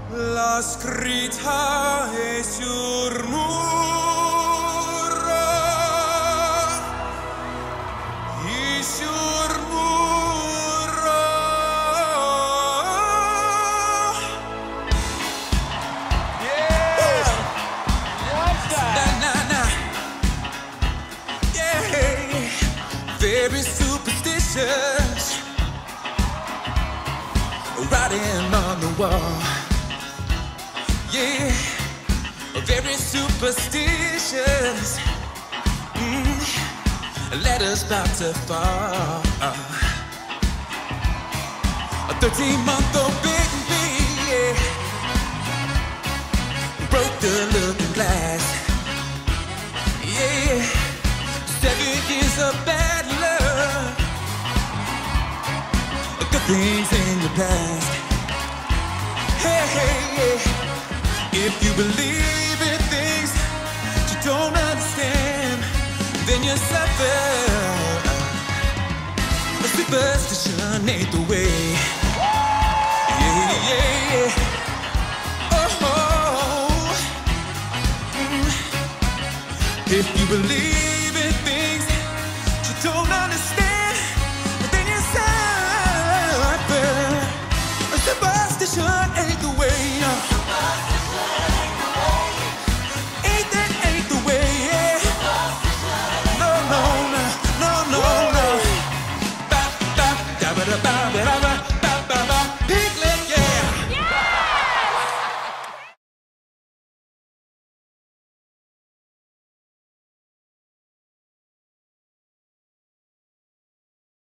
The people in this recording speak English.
La scritta è sul muro, è sul muro. Yeah, what's that? Nah. Yeah, very superstitious, writing on the wall. Yeah, very superstitious. Letters about to fall. A 13-month-old baby, yeah, broke the looking glass. Yeah, 7 years of bad luck. Good things in your past. Hey, yeah. If you believe in things you don't understand, then you suffer. A superstition ain't the way. Yeah. Oh. If you believe in things you don't understand, then you suffer. A superstition ain't the way. No.